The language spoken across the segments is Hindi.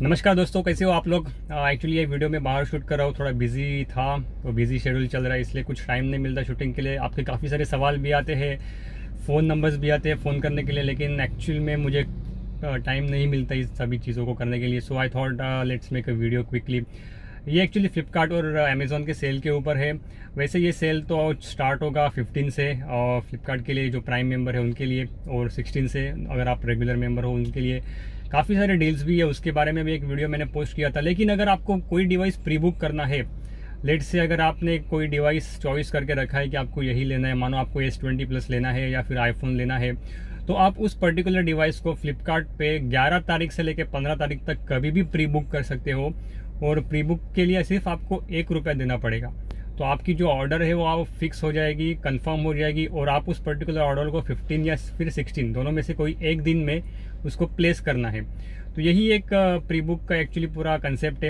नमस्कार दोस्तों, कैसे हो आप लोग। एक्चुअली ये वीडियो मैं बाहर शूट कर रहा हूँ, थोड़ा बिजी था तो बिजी शेड्यूल चल रहा है, इसलिए कुछ टाइम नहीं मिलता शूटिंग के लिए। आपके काफ़ी सारे सवाल भी आते हैं, फ़ोन नंबर्स भी आते हैं फ़ोन करने के लिए, लेकिन एक्चुअल में मुझे टाइम नहीं मिलता इस सभी चीज़ों को करने के लिए। So I thought let's make a video quickly. ये एक्चुअली फ्लिपकार्ट और अमेज़ॉन के सेल के ऊपर है। वैसे ये सेल तो स्टार्ट होगा 15 से, और फ्लिपकार्ट के लिए जो प्राइम मेंबर है उनके लिए, और 16 से अगर आप रेगुलर मेंबर हो उनके लिए। काफ़ी सारे डील्स भी है, उसके बारे में भी एक वीडियो मैंने पोस्ट किया था। लेकिन अगर आपको कोई डिवाइस प्री बुक करना है, लेट से अगर आपने कोई डिवाइस चॉइस करके रखा है कि आपको यही लेना है, मानो आपको S20 प्लस लेना है या फिर आईफोन लेना है, तो आप उस पर्टिकुलर डिवाइस को फ्लिपकार्ट पे 11 तारीख से लेकर 15 तारीख तक कभी भी प्री बुक कर सकते हो। और प्री बुक के लिए सिर्फ आपको ₹1 देना पड़ेगा। तो आपकी जो ऑर्डर है वो आप फिक्स हो जाएगी, कंफर्म हो जाएगी, और आप उस पर्टिकुलर ऑर्डर को 15 या फिर 16 दोनों में से कोई एक दिन में उसको प्लेस करना है। तो यही एक प्री बुक का एक्चुअली पूरा कंसेप्ट है।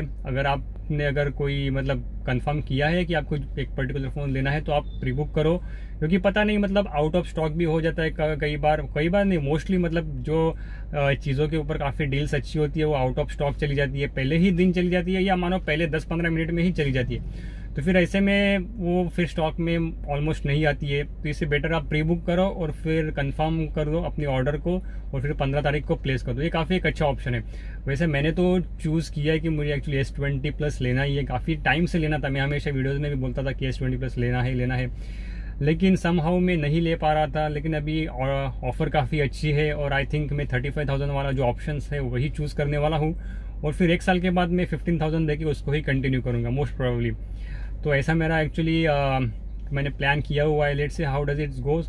अगर कोई मतलब कंफर्म किया है कि आपको एक पर्टिकुलर फ़ोन लेना है तो आप प्री बुक करो, क्योंकि पता नहीं मतलब आउट ऑफ स्टॉक भी हो जाता है कई बार नहीं, मोस्टली मतलब जो चीज़ों के ऊपर काफ़ी डील्स अच्छी होती है वो आउट ऑफ स्टॉक चली जाती है, पहले ही दिन चली जाती है, या मानो पहले 10-15 मिनट में ही चली जाती है। तो फिर ऐसे में वो फिर स्टॉक में ऑलमोस्ट नहीं आती है। तो इससे बेटर आप प्री बुक करो और फिर कंफर्म कर दो अपनी ऑर्डर को, और फिर 15 तारीख को प्लेस कर दो। ये काफ़ी एक अच्छा ऑप्शन है। वैसे मैंने तो चूज़ किया है कि मुझे एक्चुअली S20 प्लस लेना ही है, काफ़ी टाइम से लेना था। मैं हमेशा वीडियोज़ में भी बोलता था कि S20 प्लस लेना है, लेकिन समहाउ मैं नहीं ले पा रहा था। लेकिन अभी ऑफ़र काफ़ी अच्छी है, और आई थिंक मैं 35,000 वाला जो ऑप्शंस है वही चूज़ करने वाला हूँ, और फिर 1 साल के बाद मैं 15,000 देके उसको ही कंटिन्यू करूँगा मोस्ट प्रोबेबली। तो ऐसा मेरा एक्चुअली मैंने प्लान किया हुआ है। Let's say how does it's goes.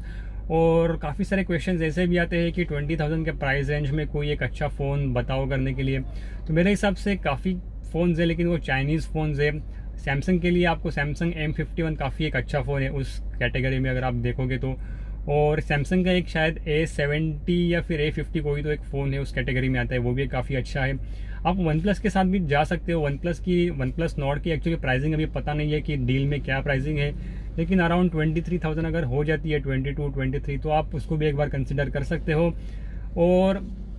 और काफ़ी सारे क्वेश्चंस ऐसे भी आते हैं कि 20,000 के प्राइस रेंज में कोई एक अच्छा फ़ोन बताओ करने के लिए। तो मेरे हिसाब से काफ़ी फ़ोन्स है, लेकिन वो चाइनीज़ फ़ोन्स है। सैमसंग के लिए आपको सैमसंग M51 काफ़ी एक अच्छा फ़ोन है उस कैटेगरी में अगर आप देखोगे तो। और सैमसंग का एक शायद A70 या फिर A50 कोई तो एक फ़ोन है उस कैटेगरी में आता है, वो भी काफ़ी अच्छा है। आप वन प्लस के साथ भी जा सकते हो। वन प्लस नॉट की एक्चुअली प्राइसिंग अभी पता नहीं है कि डील में क्या प्राइसिंग है, लेकिन अराउंड 23,000 अगर हो जाती है, 22-23, तो आप उसको भी एक बार कंसिडर कर सकते हो। और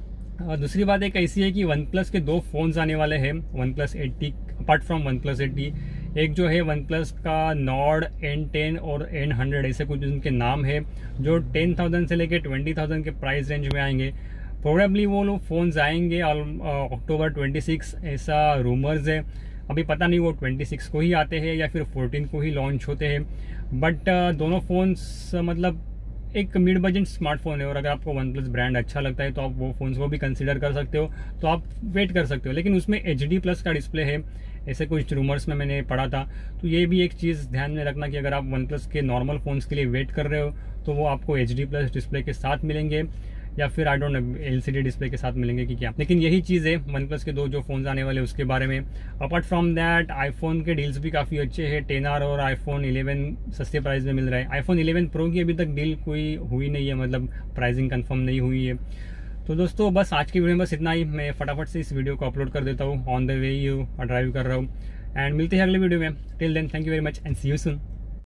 दूसरी बात एक ऐसी है कि वन प्लस के 2 फ़ोन्स आने वाले हैं, one plus 80 apart from one plus 80। एक जो है वन प्लस का नॉर्ड N10 और N100 ऐसे कुछ उनके नाम है, जो 10,000 से लेकर 20,000 के प्राइस रेंज में आएंगे। प्रोबेबली वो लोग फ़ोन्स आएंगे अक्टूबर 26 ऐसा रूमर्स है। अभी पता नहीं वो 26 को ही आते हैं या फिर 14 को ही लॉन्च होते हैं। बट दोनों फ़ोन्स मतलब एक मिड बजट स्मार्टफोन है, और अगर आपको वन प्लस ब्रांड अच्छा लगता है तो आप वो फ़ोन्स को भी कंसिडर कर सकते हो, तो आप वेट कर सकते हो। लेकिन उसमें HD प्लस का डिस्प्ले है, ऐसे कुछ रूमर्स में मैंने पढ़ा था। तो ये भी एक चीज़ ध्यान में रखना कि अगर आप वन प्लस के नॉर्मल फ़ोन्स के लिए वेट कर रहे हो तो वो आपको HD प्लस डिस्प्ले के साथ मिलेंगे, या फिर I don't know LCD display के साथ मिलेंगे कि क्या। लेकिन यही चीज़ है वन प्लस के 2 जो फ़ोन्स आने वाले उसके बारे में। अपार्ट फ्रॉम दैट आईफोन के डील्स भी काफ़ी अच्छे हैं। 10R और iPhone 11 सस्ते प्राइस में मिल रहा है। iPhone 11 Pro की अभी तक डील कोई हुई नहीं है, मतलब प्राइसिंग कंफर्म नहीं हुई है। तो दोस्तों बस आज की वीडियो में बस इतना ही। मैं फटाफट से इस वीडियो को अपलोड कर देता हूँ, ऑन द वे ही ड्राइव कर रहा हूँ, एंड मिलते हैं अगले वीडियो में। Till then thank you very much and see you soon.